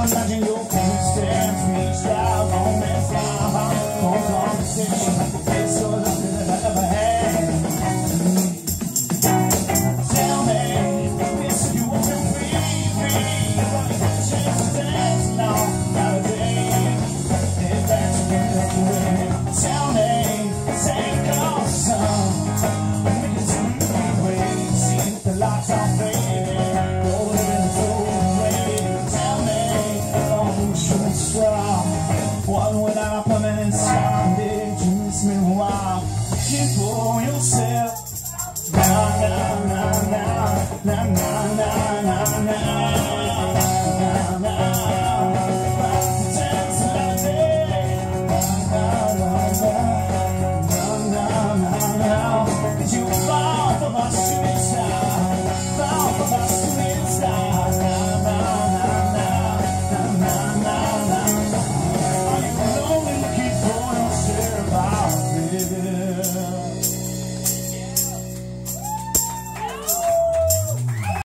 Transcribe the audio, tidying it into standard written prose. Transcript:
imagine your footsteps reach out on that fly on conversation. It's so lovely that I ever had. Tell me, if you want to free, but you get a chance to dance now, nowadays. If that's what you're doing, tell me, take off some. We can see the way, see the lights are fading, rolling in the road. Tell me, oh, shooting star, one without a permanent sound, did you miss me a while? You for yourself, na na na na na na na na na.